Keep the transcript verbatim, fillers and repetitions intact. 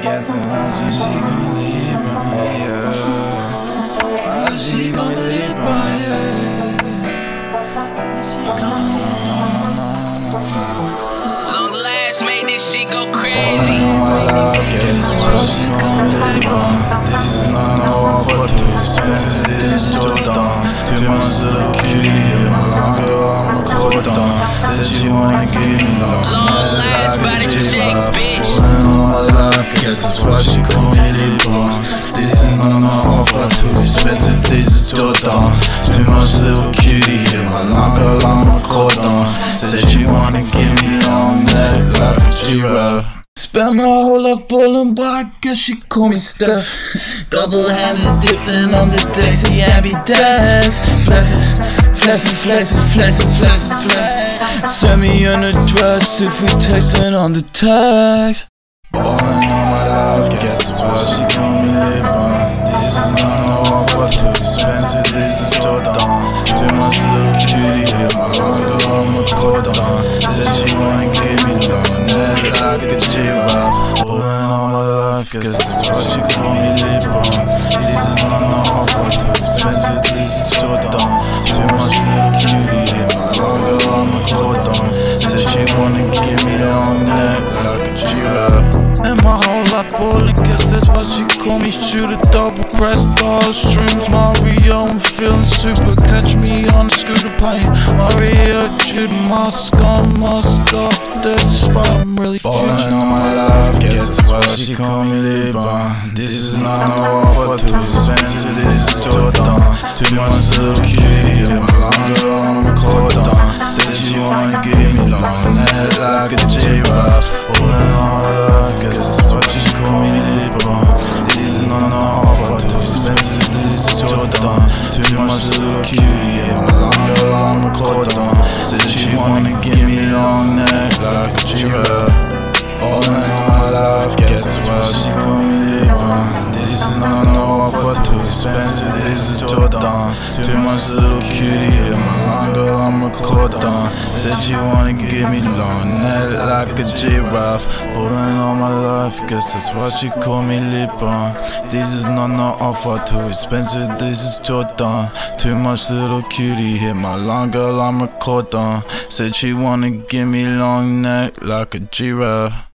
guessing how she, she gon' leave by, yeah. How she gon' leave by, yeah. She gon' leave by, long last made this shit go all crazy. I know my life, guess it's what she gon' leave by. This is not no offer, too expensive, this is Jordan. Too much little cutie, in my long girl, I'm a cordon. Said she wanna give me love, Long last by the check, bitch. all my life, guess it's why she call me Lebron. This is not no offer, too expensive, this is Jordan. Too much little cutie, in my long girl, I'm a cordon. Said she wanna give me long neck like a giraffe. Spent my whole life ballin', but I guess she call me Steph. Double-handed dipping on the deck, see ambidex. Flexin', flexin', flexin', flexin', flexin', flexin'. Send me an address if we textin' on the text. Ballin' all my life, guess it's why she call me Lebron. This is not no offer, too expensive, this is Jordan. Too much little cutie, hit my long girl, I'm a cordon. Said she wanna give me long neck like a giraffe. Ballin' all my life, guess it's why she call me Lebron. This is not no offer, too expensive, this is Jordan. Too much little cutie, hit my long girl, I'm a cordon. Said she wanna give me long neck like a giraffe. And my whole life falling, guess that's why she call me shooter. Double press, all streams, Mario, I'm feeling super. Catch me on the scooter playing Mario, Jude, mask on, mask off, dead spot, I'm really ballin' on my life, guess that's why she call me Lebron. This is not no offer, too expensive, this is Jordan. Too much little cutie, in my long girl, I'm a cordon. Said she wanna give me long neck like a giraffe. Ballin' on my life, guess that's why she call me Lebron. This is not no offer, too expensive, this is Jordan. Too much little cutie, in my long girl, I'm a cordon. Said she wanna give me long neck like a giraffe. All in all my life, guess that's why she call me Lebron. This is not no offer, too expensive, this is Jordan. Too much little cutie, in my long girl, I'm a cordon. Said she wanna give me long neck like a giraffe. All in all my life, guess that's why she call me Lebron. This is not no offer, too expensive, this is Jordan. Too much little cutie, hit my long girl, I'm a cordon. Said she wanna give me long neck like a giraffe.